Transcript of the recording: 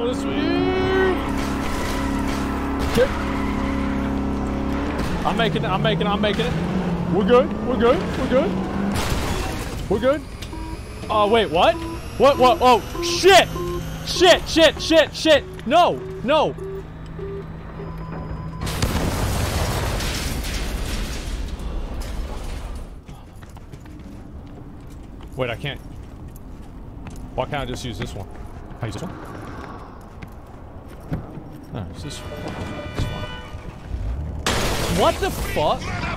this way. Okay. I'm making it. We're good. We're good. Oh, wait, what? What? Oh, shit! Shit! No! Wait, I can't. Why can't I just use this one? I use this one? No, it's this one. What the fuck?